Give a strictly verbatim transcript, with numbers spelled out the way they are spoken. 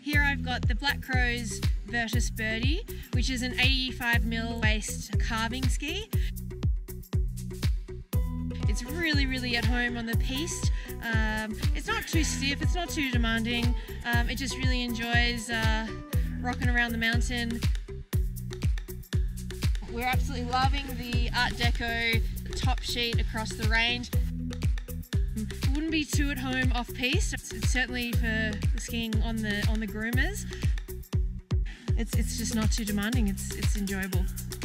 Here I've got the Black Crow's Vertis Birdie, which is an eighty-five mil waist carving ski. It's really, really at home on the piste. Um, it's not too stiff, it's not too demanding. Um, it just really enjoys uh, rocking around the mountain. We're absolutely loving the Art Deco top sheet across the range. It wouldn't be too at home off piste. It's, it's certainly for skiing on the on the groomers. It's it's just not too demanding. It's it's enjoyable.